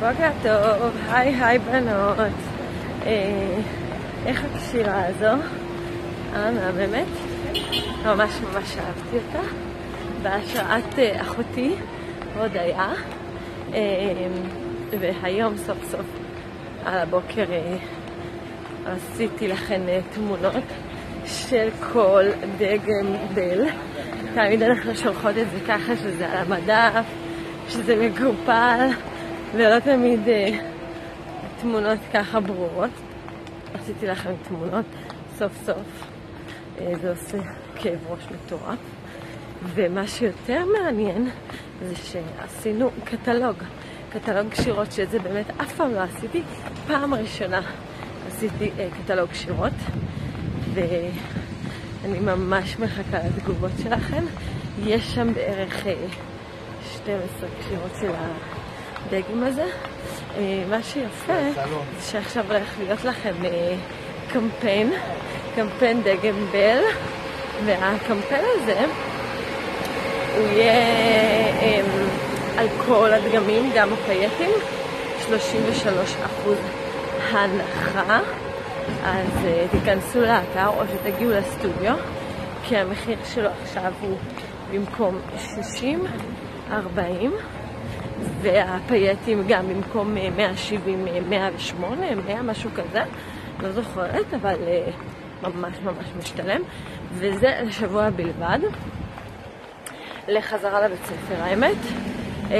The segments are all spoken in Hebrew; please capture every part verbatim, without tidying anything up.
בוקר טוב, היי היי בנות. אה, איך הקשירה הזו? אה, באמת? ממש ממש אהבתי אותה. בהשראת אה, אחותי, הודיה. אה, והיום סוף סוף על הבוקר אה, עשיתי לכן אה, תמונות של כל דגם בל. תמיד אנחנו שולחות את זה ככה שזה על המדף, שזה מגופל, ולא תמיד אה, תמונות ככה ברורות. עשיתי לכם תמונות סוף סוף. אה, זה עושה כאב ראש מטורף. ומה שיותר מעניין זה שעשינו קטלוג. קטלוג שירות, שזה באמת אף פעם לא עשיתי. פעם ראשונה עשיתי אה, קטלוג שירות. ואני ממש מחכה לתגובות שלכם. יש שם בערך אה, שתים עשרה קשירות של הדגם הזה. אה, מה שיפה זה שעכשיו הולך להיות לכם אה, קמפיין, קמפיין דגם בל, והקמפיין הזה הוא יהיה אה, על כל הדגמים, גם הפייטים, שלושים ושלושה אחוז הנחה. אז uh, תיכנסו לאתר או שתגיעו לסטודיו, כי המחיר שלו עכשיו הוא במקום שישים ארבעים, והפייטים גם במקום מאה שבעים מאה ושמונה, מאה, משהו כזה, לא זוכרת, אבל uh, ממש ממש משתלם. וזה לשבוע בלבד. לחזרה לבית ספר, האמת uh,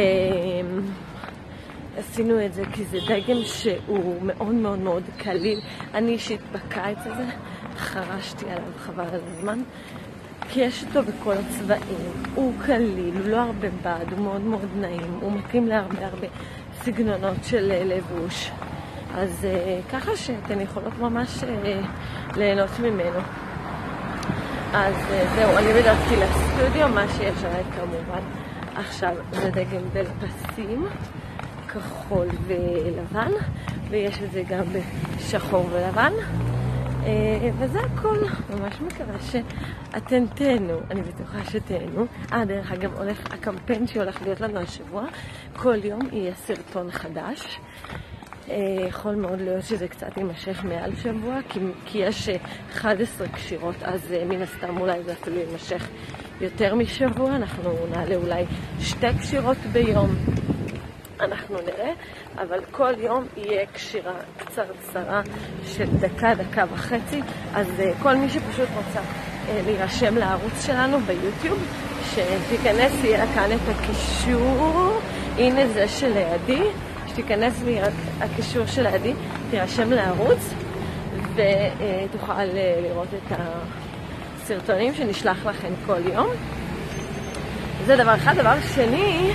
עשינו את זה כי זה דגם שהוא מאוד מאוד מאוד קליל. אני אישית בקיץ הזה חרשתי עליו חבל על הזמן, כי יש אותו בכל הצבעים. הוא קליל, הוא לא הרבה בד, הוא מאוד מאוד נעים, הוא מתאים להרבה הרבה סגנונות של לבוש. אז uh, ככה שאתן יכולות ממש uh, ליהנות ממנו. אז uh, זהו, אני בדרכי לסטודיו, מה שיש עליי כמובן עכשיו זה דגם בל פסים, כחול ולבן, ויש את זה גם בשחור ולבן, וזה הכל. ממש מקווה שאתן תהנו, אני בטוחה שתהנו. אה, דרך אגב, הולך הקמפיין שהולך להיות לנו השבוע, כל יום יהיה סרטון חדש. יכול מאוד להיות שזה קצת יימשך מעל שבוע, כי, כי יש אחת עשרה קשירות, אז מן הסתם אולי זה אפילו יימשך יותר משבוע. אנחנו נעלה אולי שתי קשירות ביום, אנחנו נראה, אבל כל יום יהיה קשירה קצרצרה של דקה, דקה וחצי. אז uh, כל מי שפשוט רוצה uh, להירשם לערוץ שלנו ביוטיוב, שתיכנס, יהיה כאן את הקישור, הנה זה שלידי, שתיכנס מהקישור שלידי, תירשם לערוץ, ותוכל uh, לראות את הסרטונים שנשלח לכם כל יום. זה דבר אחד. דבר שני,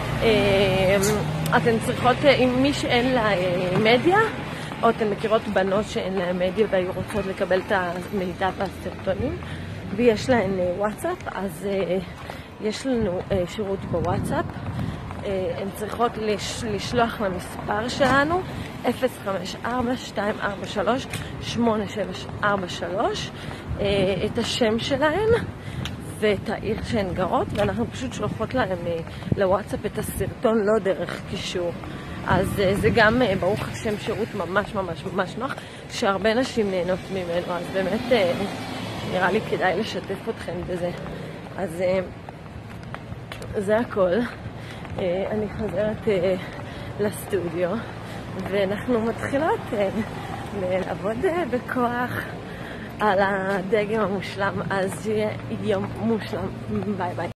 אתן צריכות, אם מי שאין לה מדיה, או אתן מכירות בנות שאין לה מדיה והיו רוצות לקבל את המידע והסרטונים ויש להן וואטסאפ, אז יש לנו שירות בוואטסאפ. הן צריכות לשלוח למספר שלנו אפס חמש ארבע שתיים ארבע שלוש שמונה שבע ארבע שלוש, את השם שלהן ואת העיר שהן גרות, ואנחנו פשוט שולחות להם לוואטסאפ את הסרטון, לא דרך קישור. אז זה גם ברוך השם שירות ממש ממש ממש נוח, שהרבה נשים נהנות ממנו, אז באמת נראה לי כדאי לשתף אתכם בזה. אז זה הכל. אני חוזרת לסטודיו, ואנחנו מתחילות לעבוד בכוח על הדגם המושלם. אז שיהיה יום מושלם. ביי ביי.